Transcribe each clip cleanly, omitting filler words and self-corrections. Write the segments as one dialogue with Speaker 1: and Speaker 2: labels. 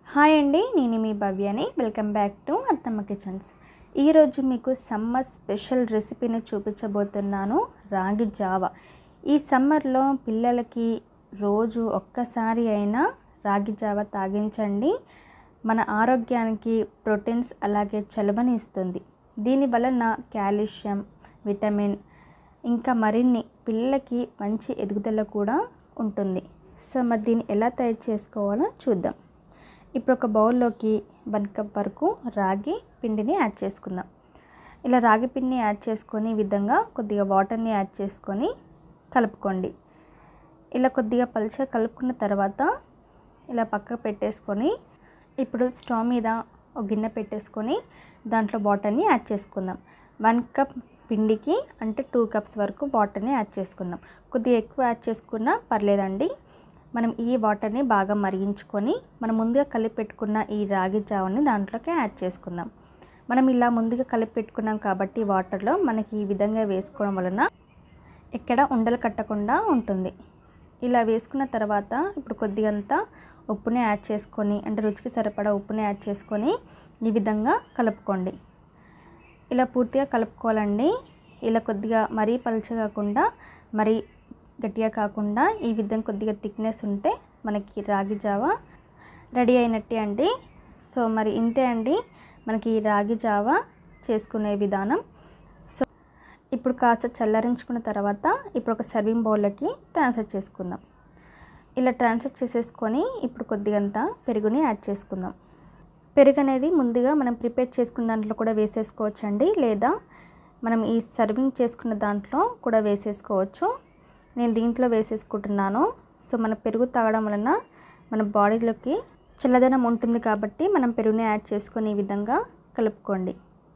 Speaker 1: Hi అండి, నేను మీ భవ్యని. Welcome back to Attamma kitchens. ఈరోజు మీకు సమ్మర్ స్పెషల్ రెసిపీని చూపించబోతున్నాను, రాగి జావ. ఈ సమ్మర్లో పిల్లలకి రోజు ఒక్కసారి అయినా రాగి జావ తాగించండి. మన ఆరోగ్యానికి ప్రోటీన్స్ అలాగే చలువని ఇస్తుంది. దీని వలన కాల్షియం, విటమిన్ ఇంకా మరిన్ని పిల్లలకి మంచి ఎదుగుదల కూడా ఉంటుంది. సో మరి దీన్ని ఎలా తయారు చేసుకోవాలో చూద్దాం. ఇప్పుడు ఒక బౌల్లోకి 1 కప్ వరకు రాగి పిండిని యాడ్ చేసుకుందాం. ఇలా రాగి పిండిని యాడ్ చేసుకొని ఈ విధంగా కొద్దిగా వాటర్ని యాడ్ చేసుకొని కలుపుకోండి. ఇలా కొద్దిగా పలుచగా కలుపుకున్న తర్వాత ఇలా పక్కకు పెట్టేసుకొని ఇప్పుడు స్టవ్ మీద ఒక గిన్నె పెట్టేసుకొని దాంట్లో వాటర్ని యాడ్ చేసుకుందాం. 1 కప్ పిండికి అంటే 2 కప్స్ వరకు వాటర్ని యాడ్ చేసుకుందాం. కొద్దిగా ఎక్కువ యాడ్ చేసుకున్నా పర్లేదండి. మనం ఈ వాటర్ని బాగా మరిగించుకొని మనం ముందుగా కలిపి పెట్టుకున్న ఈ రాగి జావని దాంట్లోకి యాడ్ చేసుకుందాం. మనం ఇలా ముందుగా కలిపి పెట్టుకున్నాం కాబట్టి వాటర్లో మనకి ఈ విధంగా వేసుకోవడం వలన ఎక్కడ ఉండలు కట్టకుండా ఉంటుంది. ఇలా వేసుకున్న తర్వాత ఇప్పుడు కొద్దిగంత ఉప్పుని యాడ్ చేసుకొని అంటే రుచికి సరిపడా ఉప్పుని యాడ్ చేసుకొని ఈ విధంగా కలుపుకోండి. ఇలా పూర్తిగా కలుపుకోవాలండి. ఇలా కొద్దిగా మరీ పలుచగా కాకుండా మరీ గట్టిగా కాకుండా ఈ విధంగా కొద్దిగా థిక్నెస్ ఉంటే మనకి రాగి జావ రెడీ అయినట్టే అండి. సో మరి ఇంతే అండి మనకి రాగి జావ చేసుకునే విధానం. సో ఇప్పుడు కాస్త చల్లరించుకున్న తర్వాత ఇప్పుడు ఒక సర్వింగ్ బౌల్లోకి ట్రాన్స్ఫర్ చేసుకుందాం. ఇలా ట్రాన్స్ఫర్ చేసేసుకొని ఇప్పుడు కొద్దిగంత పెరుగుని యాడ్ చేసుకుందాం. పెరుగు అనేది ముందుగా మనం ప్రిపేర్ చేసుకున్న దాంట్లో కూడా వేసేసుకోవచ్చండి, లేదా మనం ఈ సర్వింగ్ చేసుకున్న దాంట్లో కూడా వేసేసుకోవచ్చు. నేను దీంట్లో వేసేసుకుంటున్నాను. సో మన పెరుగు తాగడం వలన మన బాడీలోకి చల్లదనం ఉంటుంది కాబట్టి మనం పెరుగుని యాడ్ చేసుకొని ఈ విధంగా కలుపుకోండి.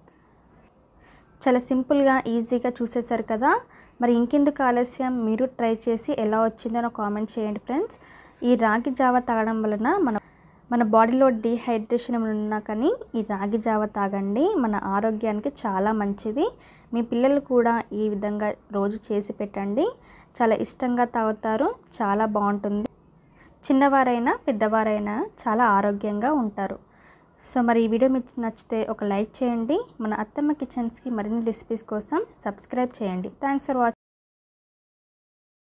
Speaker 1: చాలా సింపుల్గా ఈజీగా చూసేసారు కదా. మరి ఇంకెందుకు ఆలస్యం, మీరు ట్రై చేసి ఎలా వచ్చిందో నాకు కామెంట్ చేయండి ఫ్రెండ్స్. ఈ రాగి జావ తాగడం వలన మన బాడీలో డీహైడ్రేషన్ ఉన్నా కానీ ఈ రాగి జావ తాగండి, మన ఆరోగ్యానికి చాలా మంచిది. మీ పిల్లలు కూడా ఈ విధంగా రోజు చేసి పెట్టండి, చాలా ఇష్టంగా తాగుతారు, చాలా బాగుంటుంది. చిన్నవారైనా పెద్దవారైనా చాలా ఆరోగ్యంగా ఉంటారు. సో మరి ఈ వీడియో మీకు నచ్చితే ఒక లైక్ చేయండి. మన అత్తమ్మ కిచెన్స్కి మరిన్ని రెసిపీస్ కోసం సబ్స్క్రైబ్ చేయండి. Thanks for watching.